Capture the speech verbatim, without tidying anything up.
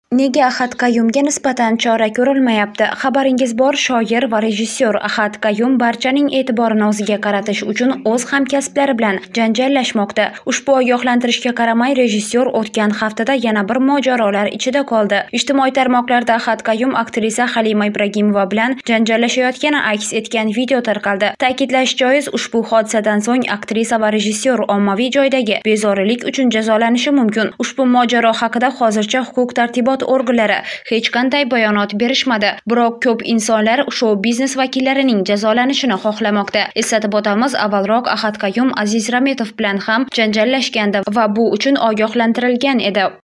Nega Ahad Qayumga nisbatan chora ko'rilmayapti? Xabaringiz bor, shoir va rejissyor Ahad Qayum barchaning e'tiborini o'ziga qaratish uchun o'z hamkasblari bilan janjallashmoqda. Ushbu ogohlantirishga qaramay, rejissyor o'tgan haftada yana bir mojarolar ichida qoldi. Ijtimoiy tarmoqlarda Ahad Qayum aktrisa Halima Ibragimova bilan janjallashayotgani aks etgan video tarqaldi. Ta'kidlash joiz, ushbu hodisadan so'ng aktrisa va rejissyor ommaviy joydagi bezorilik uchun jazolanishi mumkin. Ushbu mojaro haqida hozircha huquq-tartibot organlari hech qanday bayonot berishmadi. Biroq ko'p insonlar shou-biznes vakillarining jazolanishini xohlamoqda. Eslatib o'tamiz, avvalroq Ahad Qayum Aziz Rametov bilan ham janjallashgandi va bu uchun ogohlantirilgan edi.